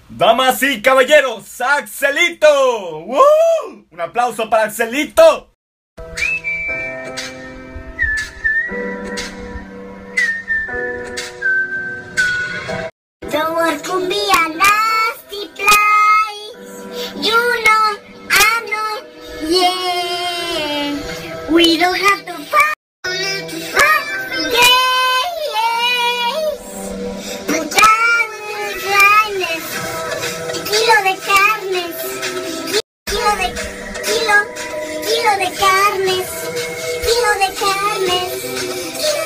Damas y caballeros, Axelito. ¡Woo! Un aplauso para Axelito. Our could be a nasty place. You know, I know, yeah. We don't have to fight. Yes. Muchachos, carnes. Kilo de carnes. Kilo de carnes. Kilo de carnes.